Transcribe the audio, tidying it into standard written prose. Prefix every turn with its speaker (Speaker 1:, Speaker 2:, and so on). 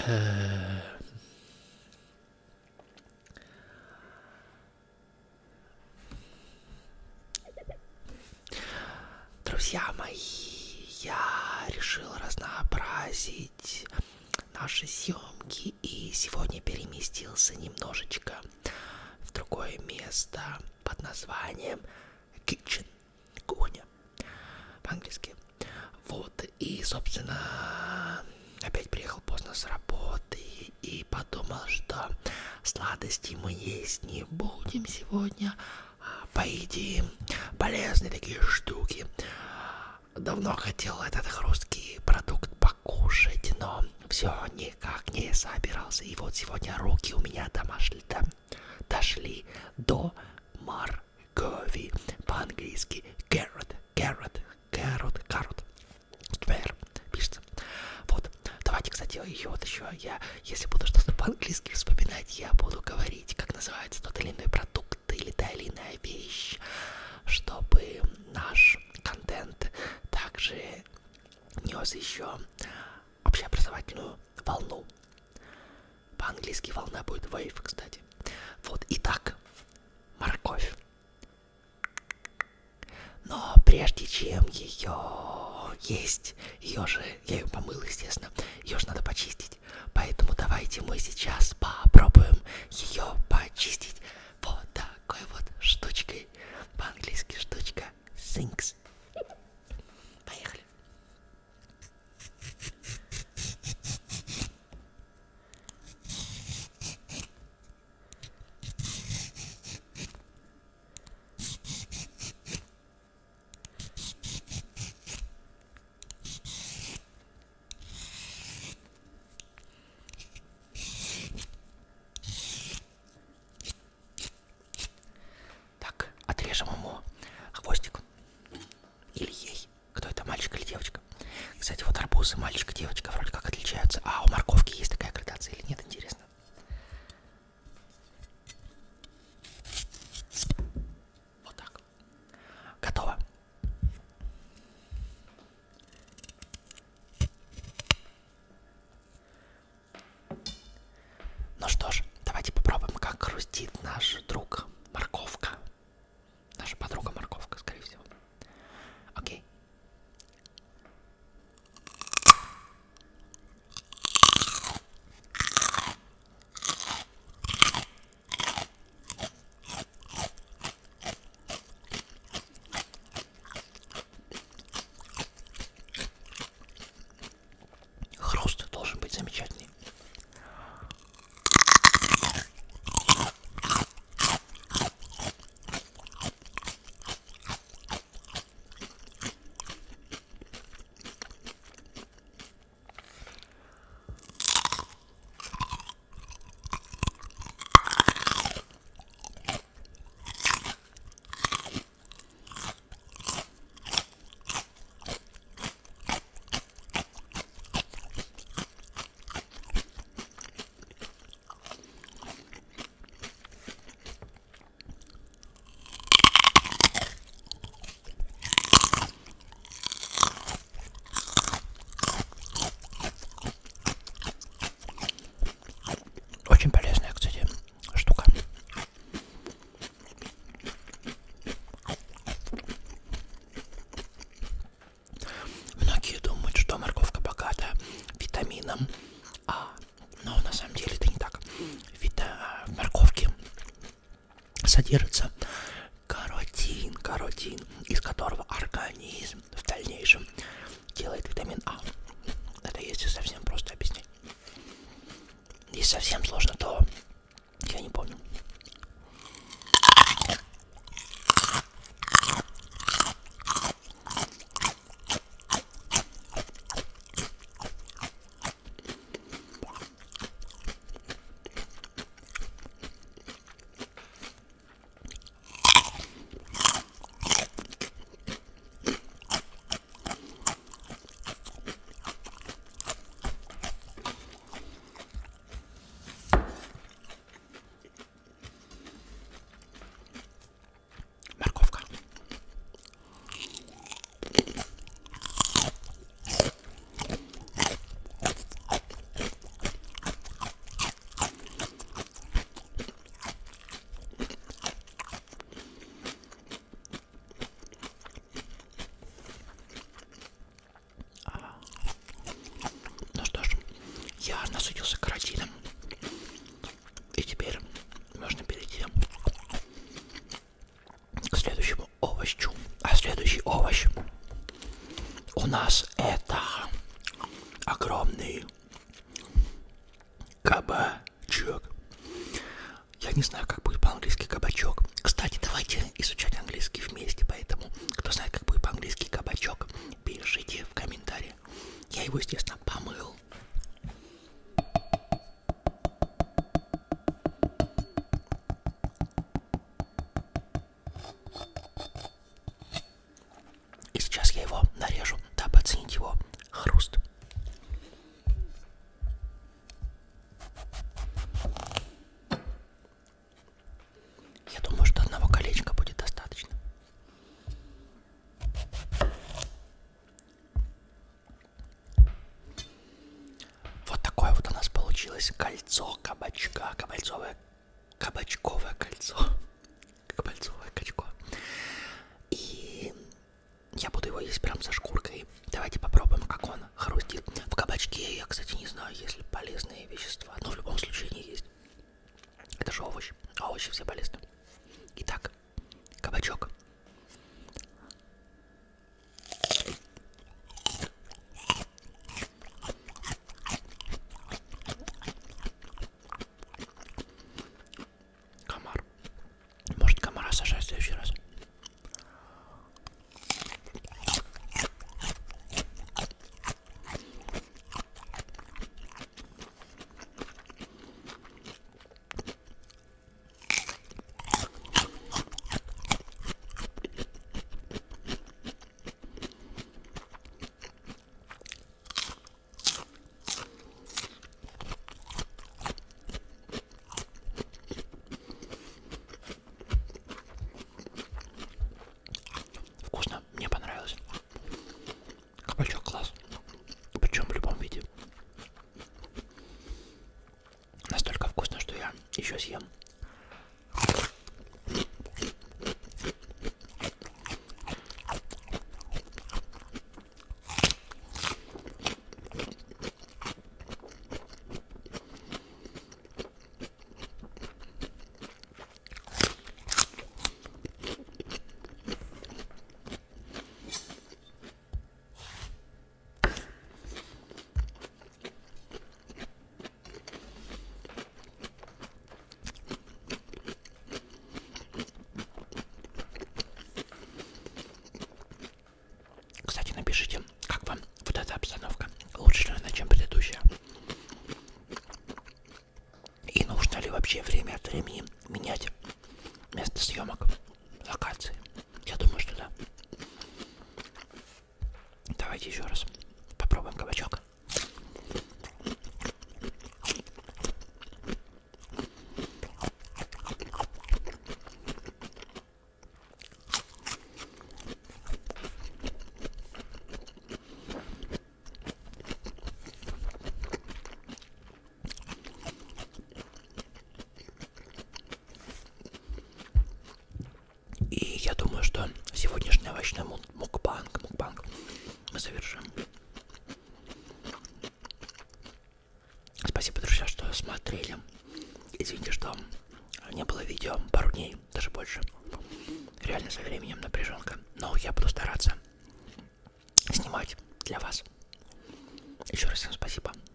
Speaker 1: Друзья мои, я решил разнообразить наши съемки и сегодня переместился немножечко в другое место под названием Kitchen, кухня по-английски. Вот, и, собственно, опять приехал поздно с работы и подумал, что сладости мы есть не будем сегодня, а поедим полезные такие штуки. Давно хотел этот русский продукт покушать, но все никак не собирался. И вот сегодня руки у меня дошли до моркови. По-английски carrot пишется. Вот, давайте, кстати, я, если буду что-то по-английски вспоминать, я буду говорить, как называется тот или иной продукт или та или иная вещь, чтобы наш контент также нес еще общеобразовательную волну. По-английски волна будет wave, кстати. Вот, итак, морковь. Но прежде чем ее есть, я ее помыл, естественно, ее же надо почистить. Поэтому давайте мы сейчас попробуем ее почистить вот такой вот штучкой. По-английски штучка sinks. Поехали. Так, отрежем ему хвостик. Или ей. Кто это, мальчик или девочка? Кстати, вот арбузы мальчик и девочка вроде как отличаются. А у морковки есть такая градация или нет, интересно? Вот так. Готово. Ну что ж, давайте попробуем, как хрустит наш друг морковка. Наша подруга морковка, скорее всего. Окей. Хруст должен быть замечательный. Очень полезная, кстати, штука. Многие думают, что морковка богата витамином А, но на самом деле это не так. В морковке содержится каротин, из которого организм в дальнейшем делает витамин А. Это если совсем просто объяснить. Если совсем сложно, то я не помню. я насытился каротином. И теперь можно перейти к следующему овощу. А следующий овощ у нас это огромный кабачок. Я не знаю, как будет по-английски кабачок. Кстати, давайте изучать английский вместе, поэтому кто знает, как будет по-английски кабачок, пишите в комментариях. Я его, естественно, помыл. И сейчас я его нарежу, дабы оценить его хруст. Я думаю, что одного колечка будет достаточно. Вот такое вот у нас получилось кольцо кабачка, кабачковое кольцо, кабачковое качко. И я буду его есть прям со шкуркой. Давайте попробуем, как он хрустит. В кабачке я, кстати, не знаю, есть ли полезные вещества, но в любом случае они есть. Это же овощ, а овощи все полезны. Итак, кабачок. Комар. Может, комара сажать в следующий раз. Вкусно, мне понравилось. Кабачок класс. Причем в любом виде. Настолько вкусно, что я еще съем. Кстати, напишите, как вам вот эта обстановка. Лучше ли она, чем предыдущая? И нужно ли вообще время от времени менять место съемок, локации? Я думаю, что да. Давайте еще раз попробуем кабачок. И я думаю, что сегодняшний овощной мукбанг мы завершим. Спасибо, друзья, что смотрели. Извините, что не было видео пару дней, даже больше. Реально со временем напряженка. Но я буду стараться снимать для вас. Еще раз всем спасибо.